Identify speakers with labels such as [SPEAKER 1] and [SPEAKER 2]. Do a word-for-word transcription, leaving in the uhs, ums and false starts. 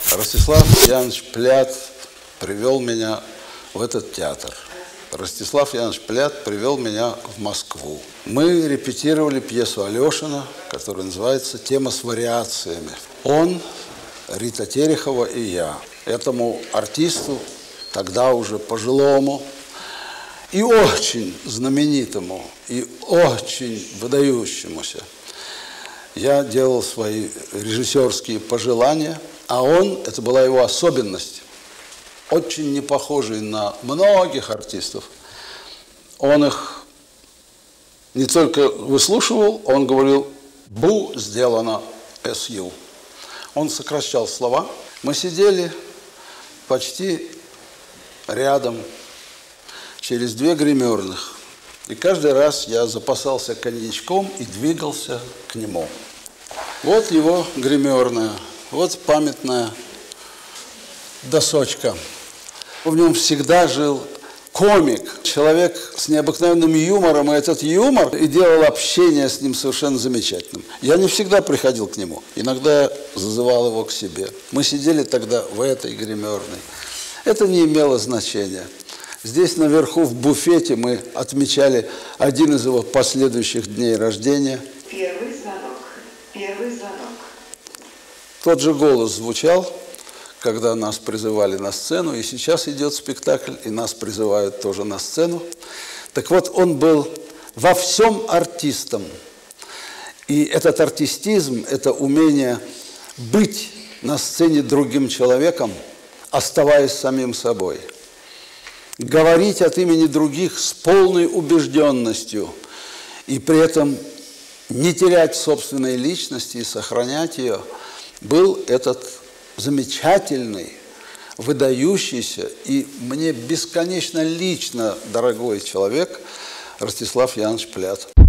[SPEAKER 1] Ростислав Янович Плят привел меня в этот театр. Ростислав Янович Плят привел меня в Москву. Мы репетировали пьесу Алешина, которая называется «Тема с вариациями». Он, Рита Терехова и я. Этому артисту, тогда уже пожилому, и очень знаменитому, и очень выдающемуся, я делал свои режиссерские пожелания, а он, это была его особенность, очень не похожий на многих артистов. Он их не только выслушивал, он говорил «бу» сделано «сю». Он сокращал слова. Мы сидели почти рядом, через две гримерных. И каждый раз я запасался коньячком и двигался к нему. Вот его гримерная, вот памятная досочка. В нем всегда жил комик, человек с необыкновенным юмором, и этот юмор и делал общение с ним совершенно замечательным. Я не всегда приходил к нему, иногда зазывал его к себе. Мы сидели тогда в этой гримерной. Это не имело значения. Здесь наверху в буфете мы отмечали один из его последующих дней рождения.
[SPEAKER 2] Первый звонок. Первый звонок.
[SPEAKER 1] Тот же голос звучал, когда нас призывали на сцену, и сейчас идет спектакль, и нас призывают тоже на сцену. Так вот, он был во всем артистом. И этот артистизм, это умение быть на сцене другим человеком, оставаясь самим собой. Говорить от имени других с полной убежденностью и при этом не терять собственной личности и сохранять ее, был этот замечательный, выдающийся и мне бесконечно лично дорогой человек Ростислав Янович Плят.